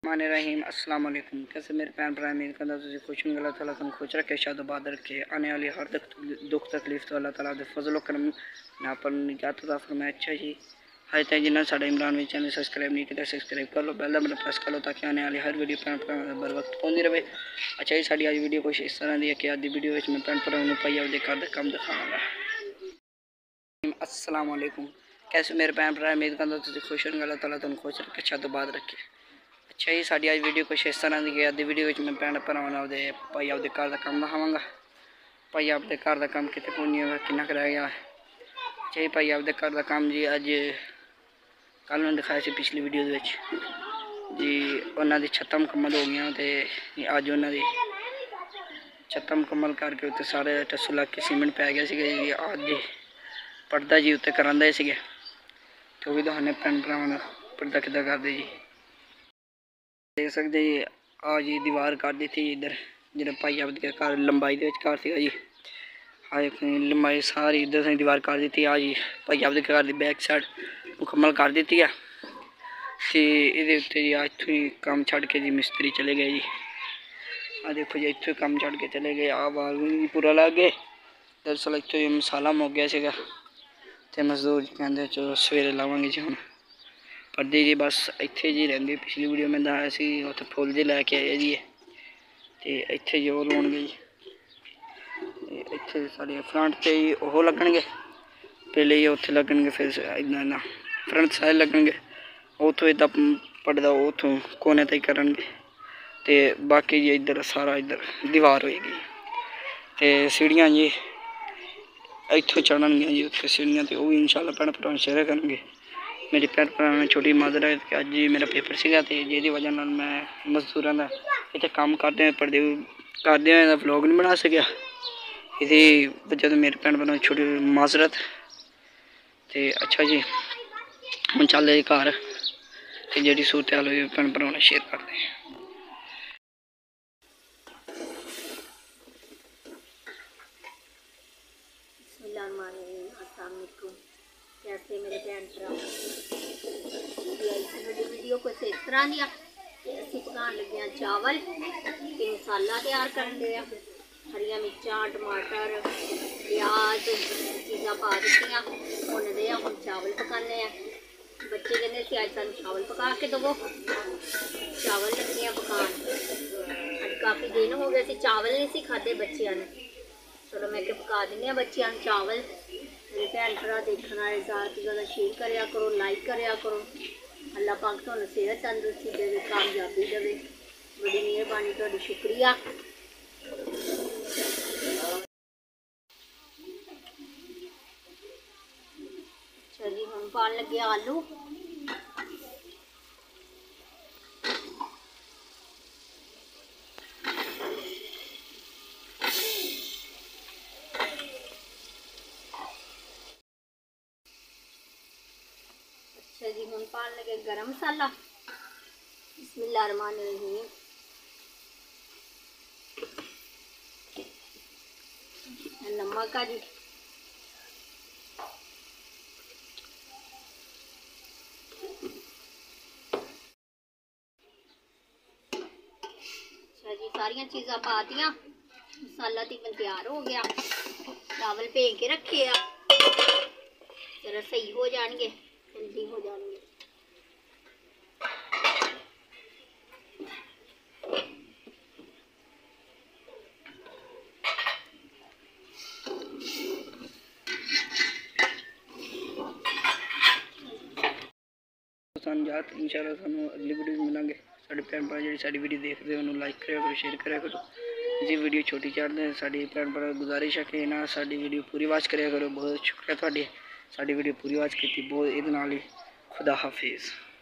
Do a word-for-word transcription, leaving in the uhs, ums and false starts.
माने रहीम अस्सलाम वालेकुम। कैसे मेरे भैन भरा उम्मीद करता तुझे खुश होंगे। अल्लाह ताला तुम खुश रखे, शाद बाद रखे, आने वाली हर दुख तकलीफ तो अल्लाह ताला दे फजल करम ना पर निजात अता फरमाए। अच्छा जी हाय तक जिन्हें साढ़े इमरान में चैनल सब्सक्राइब नहीं किया सब्सक्राइब कर लो, बेल बटन प्रेस कर लो ताकि आने वाली हर वीडियो भैन भरा बर वक्त पहुँचती रहे। अच्छा जी साड़ी आज वीडियो कुछ इस तरह दी है कि आज वीडियो में मैं भैन भरा भाई आपके घर का काम दिखाऊंगा। अस्सलाम वालेकुम। कैसे मेरे भैन भरा उम्मीद करता तुझे खुश होंगे। अल्लाह ताला तुम खुश रखे, शाद बाद रखे। अच्छा जी साड़ी आज वीडियो कुछ इस तरह की है। अद्धी वीडियो में मैं भैन भरावां नाल दे भाई आपके घर का काम दिखावांगा। भाई आपके घर का काम कितने पुण्य हुआ कि रह गया। अच्छा जी भाई आपके घर का काम जी अज कल मैं दिखाया सी पिछली वीडियो जी उन्होंने छत्तां मुकम्मल हो गई तो अज उन्होंने छत्तां मुकम्मल करके उत्ते सारे टस्सू लग के सीमेंट पै गया जी। अज पर्दा जी उत्ते करांदे सीगे तो भी दिखाने भैन भरावां पर्दा किद्दां करदे जी। देख सकते जी आ जी दीवार कर दी थी इधर जो भाई आप घर लंबाई के घर से जी। हाँ लंबाई सारी इधर से दीवार कर दी थी। आ जी भाई आप घर की बैक साइड मुकम्मल कर दी है। तो ये उत्ते जी इतों ही काम छड़ के जी मिस्त्री चले गए जी। आ देखो जी इतों काम छड़ के चले गए। आ बाल भी पूरा लग गए। दरअसल इतों ही मसाला मुक गया सीगा ते मजदूर कहते चलो सवेरे लावांगे जी। हम पर्दे जी बस इत्थे जी रहिंदे। पिछली वीडियो में दसाया सी उत्थे फुल जी लैके आए जी ते इत्थे जी ओह लाउणगे जी। इत्थे साढ़े फ्रंट ते जी ओह लगणगे पहले जी उत्थे लगणगे फिर इदां ना फ्रंट साइड लगणगे उत्थों इदां पड़दा उत्थों कोने तक करनगे ते बाकी जी इधर सारा इधर दीवार होएगी ते सीढ़ियां जी इत्थों चढ़नगियां जी उत्थे सीढ़ियां ते ओह भी इंशाल्लाह भैन भरा शेयर करनगे। मेरी भैन भरा ने छोटी माजरा है कि अज जी मेरा पेपर सीगा ते जिहदी वजह नाल मैं मजदूरां दा इत्थे काम करदे पढ़दे करदे होए व्लॉग नहीं बना सकेआ। इहदी वजह तो मेरे भैन भरा छोटी माजरत ते अच्छा जी हुण चलदे घर ते जेह्ड़ी सूरत हाल होई भैन भरावां ने शेयर करदे। कैसे मेरे भैन भरा वीडियो कुछ इस तरह दी असीं पकाउण लगे हैं चावल ते मसाला तैयार करन दे हरिया मिर्चां टमाटर प्याज चीज़ां पा दित्तियां भुनदे हुण चावल पकाने बच्चे कहते सी अज सानूं चावल पका के दवो चावल लगे पकान। अज काफ़ी दिन हो गए सी चावल नहीं सी खाधे बच्चियां ने चलो मैं पका दिन्नी बच्चियां नूं चावल। मेरे भैन भरा देखने वाले ज़्यादा तो ज़्यादा शेयर कराया करो लाइक कराया करो। अल्लाह पाक तुहानूं सेहत तंदुरुस्ती देवे कामयाबी देवे बड़ी मेहरबानी तुहाडी शुक्रिया। अच्छा जी हुण पान लगे आलू अच्छा जी हुण पान लगे गरम मसाला बिस्मिल्लाह रहमान रहीम नमक आ जी अच्छा जी सारिया चीज़ां पा दियां मसाला तकरीबन तैयार हो गया। चावल भे के रखे आ जरा सही हो जाएंगे जल्दी हो जाएंगे। याद इंशाल्लाह सानू अगली वीडियो में मिलेंगे। साढ़े भैन भरा जी साड़ी वीडियो देखते हैं उन्होंने लाइक करा करो शेयर करा करो जी। वीडियो छोटी चाहते हैं साड़ी भैन भरा गुजारिश है कि ना साड़ी वीडियो पूरी वाच करा करो। बहुत शुक्रिया थोड़ी साड़ी वीडियो पूरी वाच की बहुत। ये खुदा हाफिज़।